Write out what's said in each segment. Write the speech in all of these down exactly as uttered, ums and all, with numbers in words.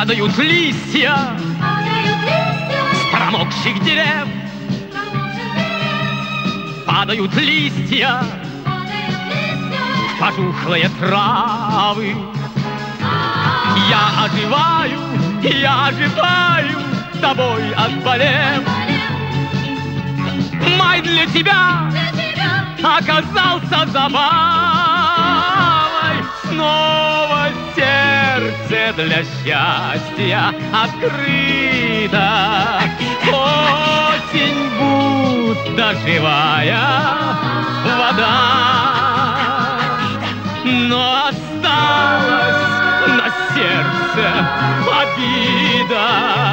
Падают листья, падают листья с промокших дерев. Падают листья, падают листья в пожухлые травы. Я оживаю, я оживаю, тобой отболев. Май для тебя для тебя оказался забавой. Снова сердце для счастья открыто. Осень будто живая вода, но осталась на сердце обида.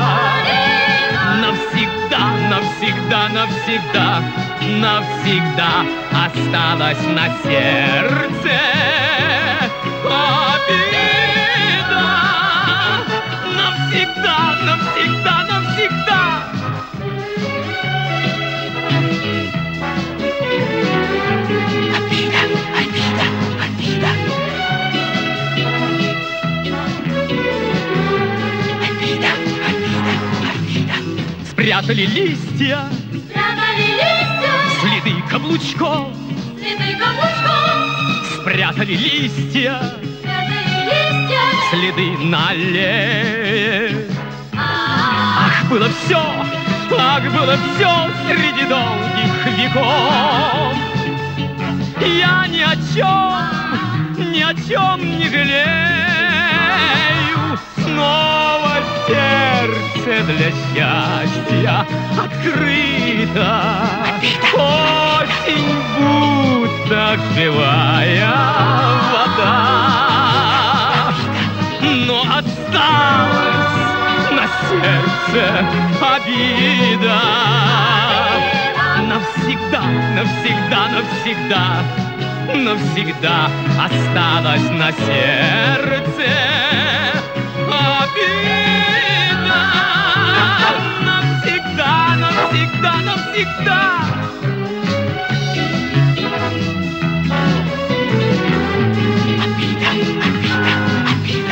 Навсегда, навсегда, навсегда, навсегда осталась на сердце обида. Навсегда, навсегда, навсегда. Обида, обида, обида. Обида, обида, обида. Спрятали листья, спрятали листья, следы каблучков. следы каблучков, Спрятали листья, спрятали листья. следы на аллее. А, Ах, было все, ах, было все среди долгих веков. Я ни о чем, ни о чем не жалею. Снова сердце для счастья открыто. Осень будто живая вода, но осталась на сердце обида. Навсегда, навсегда, навсегда, навсегда осталась на сердце обида. Навсегда, навсегда, навсегда. Обида, обида,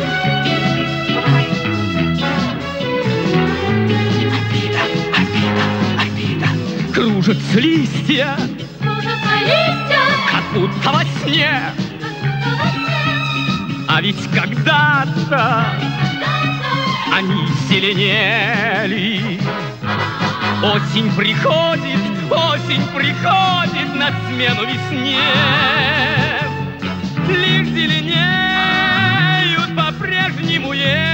обида. Обида, обида, обида. Кружатся листья, кружатся листья, как будто во сне. как будто во сне. А ведь когда-то они зеленели. Осень приходит, осень приходит на смену весне. Лишь зеленеют по-прежнему ели.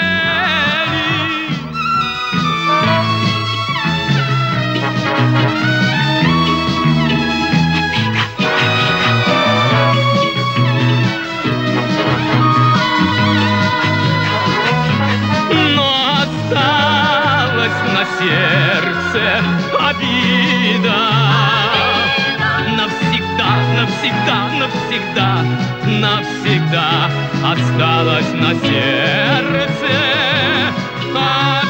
Но осталась на сердце обида. Навсегда, навсегда, навсегда, навсегда осталась на сердце обида.